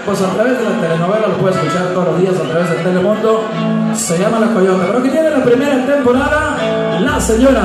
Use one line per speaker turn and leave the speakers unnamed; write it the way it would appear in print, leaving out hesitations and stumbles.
pues a través de la telenovela, lo puede escuchar todos los días a través de Telemundo. Se llama La Coyota, pero que tiene la primera temporada La Señora.